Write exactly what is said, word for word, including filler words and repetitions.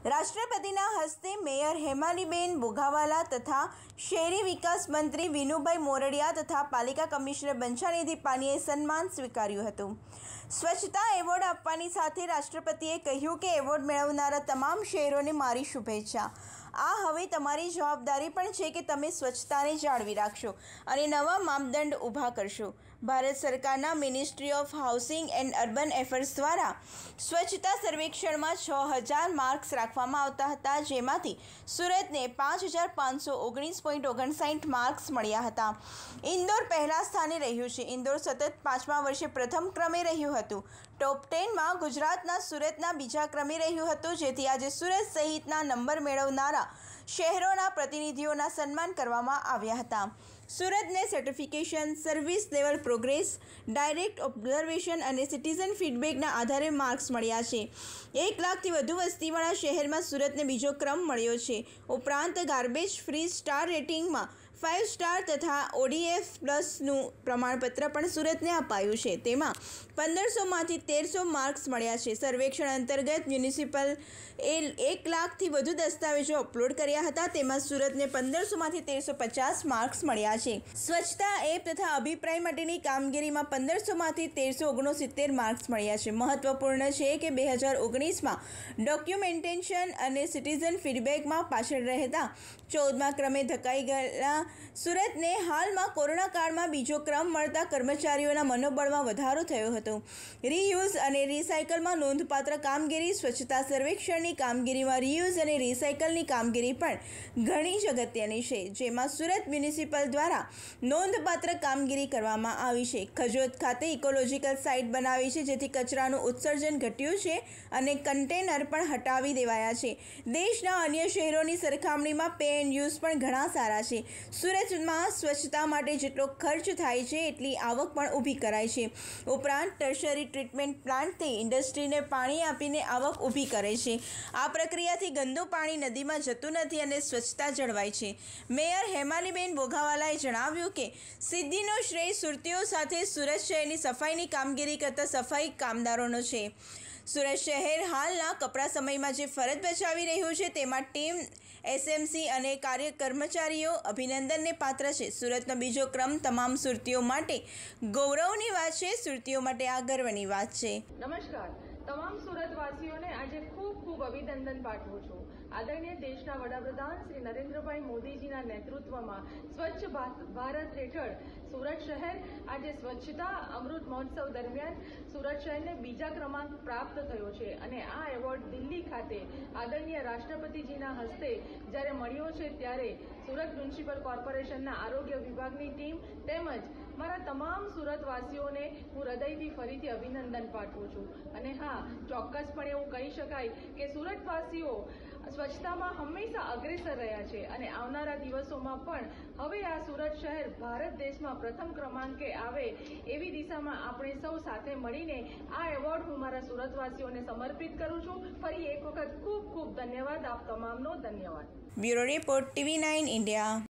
રાષ્ટ્રપતિના હસ્તે મેયર હેમાલીબેન બોઘાવાલા તથા શહેરી વિકાસ મંત્રી વિનુભાઈ મોરડિયા તથા પાલિકા કમિશનર બંછાનિધિ પાનીએ સન્માન સ્વીકાર્યું હતું। સ્વચ્છતા એવોર્ડ આપવાની સાથે રાષ્ટ્રપતિએ કહ્યું કે એવોર્ડ મેળવનારા તમામ શહેરોને મારી શુભેચ્છા। આ હવે તમારી જવાબદારી પણ છે કે તમે સ્વચ્છતાને જાળવી રાખશો અને નવા માપદંડ ઊભા કરશો। ભારત સરકારના ministry of housing and urban affairs દ્વારા સ્વચ્છતા સર્વેક્ષણમાં છ હજાર માર્ક્સ રાખવામાં આવતા હતા, જેમાંથી સુરતને પાંચ હજાર પાંચસો ઓગણીસ પોઈન્ટ ઓગણસાઠ માર્ક્સ મળ્યા હતા। ઇન્દોર પહેલા સ્થાને રહ્યું છે। ઇન્દોર સતત પાંચમા વર્ષે પ્રથમ ક્રમે રહ્યું હતું। ટોપ ટેનમાં ગુજરાતના સુરતના બીજા ક્રમે રહ્યું હતું, જેથી આજે સુરત સહિતના નંબર મેળવનારા શહેરોના પ્રતિનિધિઓના સન્માન કરવામાં આવ્યા હતા। સુરતને certification, service level progress, direct observation અને સિટીઝન ફીડબેકના આધારે માર્ક્સ મળ્યા છે। એક લાખથી વધુ વસ્તીવાળા શહેરમાં સુરતને બીજો ક્રમ મળ્યો છે। ઉપરાંત ગાર્બેજ ફ્રી સ્ટાર રેટિંગમાં ફાઇવ સ્ટાર તથા ઓડીએફ પ્લસનું પ્રમાણપત્ર પણ સુરતને અપાયું છે। તેમાં પંદરસોમાંથી તેરસો માર્ક્સ મળ્યા છે। સર્વેક્ષણ અંતર્ગત મ્યુનિસિપલ એ એક લાખથી વધુ દસ્તાવેજો અપલોડ કર્યા હતા, તેમાં સુરતને પંદરસોમાંથી તેરસો પચાસ માર્ક્સ મળ્યા છે। સ્વચ્છતા એપ તથા અભિપ્રાય માટેની કામગીરીમાં પંદરસોમાંથી તેરસો ઓગણસિત્તેર માર્ક્સ મળ્યા છે। મહત્વપૂર્ણ છે કે બે હજાર ઓગણીસમાં ડોક્યુમેન્ટેશન અને સિટીઝન ફીડબેકમાં પાછળ રહેતા ચૌદમા ક્રમે ધકાઈ ગયેલા સુરતને હાલમાં કોરોના કાળમાં બીજો ક્રમ મળતા કર્મચારીઓના મનોબળમાં વધારો થયો હતો। રીયુઝ અને રિસાયકલમાં નોંધપાત્ર કામગીરી। સ્વચ્છતા સર્વેક્ષણની કામગીરીમાં રીયુઝ અને રિસાયકલની કામગીરી પણ ઘણી જ અગત્યની છે, જેમાં સુરત મ્યુનિસિપલ દ્વારા નોંધપાત્ર કામગીરી કરવામાં આવી છે। ખજોદ ખાતે ઇકોલોજીકલ સાઇટ બનાવી છે, જેથી કચરાનું ઉત્સર્જન ઘટ્યું છે અને કન્ટેનર પણ હટાવી દેવાયા છે। દેશના અન્ય શહેરોની સરખામણીમાં પે એન્ડ યુઝ પણ ઘણા સારા છે। સુરતમાં સ્વચ્છતા માટે જેટલો ખર્ચ થાય છે એટલી આવક પણ ઊભી કરાય છે। ઉપરાંત ટર્શરી ટ્રીટમેન્ટ પ્લાન્ટથી ઇન્ડસ્ટ્રીને પાણી આપીને આવક ઊભી કરે છે। આ પ્રક્રિયાથી ગંદુ પાણી નદીમાં જતું નથી અને સ્વચ્છતા જળવાય છે। મેયર હેમાલીબેન બોઘાવાલાએ જણાવ્યું કે સિદ્ધિનો શ્રેય સુરતીઓ સાથે સુરત શહેરની સફાઈની કામગીરી કરતા સફાઈ કામદારોનો છે। સુરત શહેર હાલના કપરા સમયમાં જે ફરજ બજાવી રહ્યું છે તેમાં ટીમ, એસએમસી અને કાર્ય કર્મચારીઓ અભિનંદનને પાત્ર છે। સુરતનો બીજો ક્રમ તમામ સુરતીઓ માટે ગૌરવની વાત છે। સુરતીઓ માટે આ ગર્વની વાત છે। નમસ્કાર, તમામ સુરતવાસીઓને આજે ખૂબ ખૂબ અભિનંદન પાઠવું છું। આદરણીય દેશના વડાપ્રધાન શ્રી નરેન્દ્રભાઈ મોદીજીના નેતૃત્વમાં સ્વચ્છ ભારત હેઠળ સુરત શહેર આજે સ્વચ્છતા અમૃત મહોત્સવ દરમિયાન સુરત શહેરને બીજા ક્રમાંક પ્રાપ્ત થયો છે અને આ એવોર્ડ દિલ્હી ખાતે આદરણીય રાષ્ટ્રપતિજીના હસ્તે જ્યારે મળ્યો છે, ત્યારે સુરત મ્યુનિસિપલ કોર્પોરેશનના આરોગ્ય વિભાગની ટીમ તેમજ મારા તમામ સુરતવાસીઓને હું હૃદયથી ફરીથી અભિનંદન પાઠવું છું। અને હા, ચોક્કસપણે એવું કહી શકાય કે સુરતવાસીઓ સ્વચ્છતામાં હંમેશા અગ્રેસર રહ્યા છે અને આવનારા દિવસોમાં પણ હવે આ સુરત શહેર ભારત દેશમાં પ્રથમ ક્રમાંકે આવે એવી દિશામાં આપણે સૌ સાથે મળીને આ એવોર્ડ હું મારા સુરતવાસીઓને સમર્પિત કરું છું। ફરી એક વખત ખૂબ ખૂબ ધન્યવાદ, આપ તમામનો ધન્યવાદ। Bureau report TV nine India.